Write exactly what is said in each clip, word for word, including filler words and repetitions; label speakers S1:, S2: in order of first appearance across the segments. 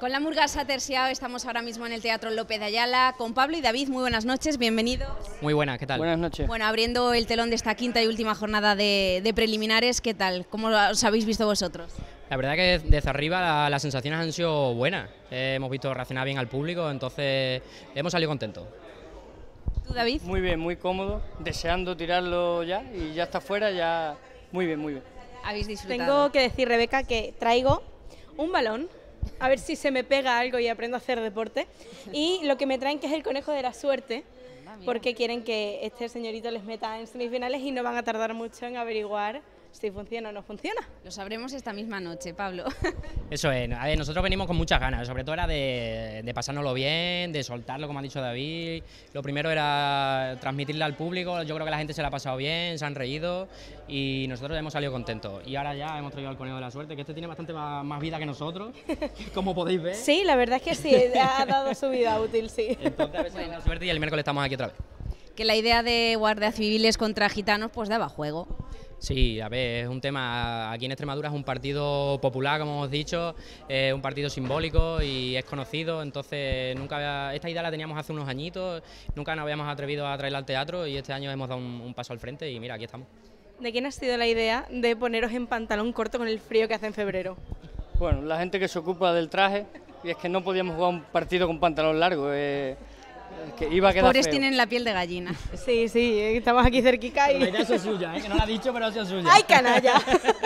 S1: Con la Murga s'ha terciado, estamos ahora mismo en el Teatro López de Ayala con Pablo y David. Muy buenas noches, bienvenidos.
S2: Muy buenas, ¿qué tal?
S3: Buenas noches.
S1: Bueno, abriendo el telón de esta quinta y última jornada de, de preliminares, ¿qué tal? ¿Cómo os habéis visto vosotros?
S2: La verdad que desde arriba la, las sensaciones han sido buenas. Eh, hemos visto reaccionar bien al público, entonces hemos salido contentos.
S1: ¿Tú, David?
S3: Muy bien, muy cómodo, deseando tirarlo ya y ya está fuera, ya muy bien, muy bien.
S1: ¿Habéis disfrutado?
S4: Tengo que decir, Rebeca, que traigo un balón, a ver si se me pega algo y aprendo a hacer deporte, y lo que me traen que es el conejo de la suerte, porque quieren que este señorito les meta en semifinales y no van a tardar mucho en averiguar si funciona o no funciona.
S1: Lo sabremos esta misma noche, Pablo.
S2: Eso es, a ver, nosotros venimos con muchas ganas, sobre todo era de, de pasárnoslo bien, de soltarlo, como ha dicho David. Lo primero era transmitirle al público, yo creo que la gente se la ha pasado bien, se han reído y nosotros hemos salido contentos. Y ahora ya hemos traído al conejo de la suerte, que este tiene bastante más, más vida que nosotros, como podéis ver.
S4: Sí, la verdad es que sí, ha dado su vida útil, sí.
S2: Entonces a ver si hay la suerte y el miércoles estamos aquí otra vez.
S1: Que la idea de guardias civiles contra gitanos pues daba juego.
S2: Sí, a ver, es un tema, aquí en Extremadura es un partido popular, como hemos dicho, es un partido simbólico y es conocido, entonces nunca había, esta idea la teníamos hace unos añitos, nunca nos habíamos atrevido a traerla al teatro y este año hemos dado un, un paso al frente y mira, aquí estamos.
S4: ¿De quién ha sido la idea de poneros en pantalón corto con el frío que hace en febrero?
S3: Bueno, la gente que se ocupa del traje, y es que no podíamos jugar un partido con pantalón largo, eh, que iba a quedar
S1: Pobres
S3: feo.
S1: tienen la piel de gallina.
S4: Sí, sí, estamos aquí cerquica y...
S2: La idea es suya, ¿eh? Que no la ha dicho, pero ha sido suya.
S4: ¡Ay, canalla!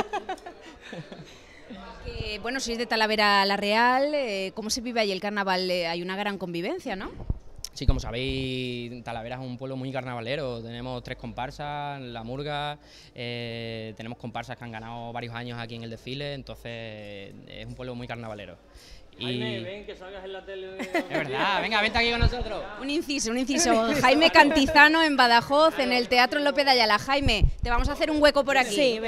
S1: Que, bueno, sois de Talavera la Real, eh, ¿cómo se vive ahí el carnaval? Eh, hay una gran convivencia, ¿no?
S2: Sí, como sabéis, Talavera es un pueblo muy carnavalero, tenemos tres comparsas, la Murga, eh, tenemos comparsas que han ganado varios años aquí en el desfile, entonces es un pueblo muy carnavalero. Y...
S3: Jaime, ven que salgas en la tele.
S2: Es verdad, venga, vente aquí con nosotros.
S1: Un inciso, un inciso. Jaime Cantizano en Badajoz, en el Teatro López de Ayala. Jaime, te vamos a hacer un hueco por aquí.
S4: Sí,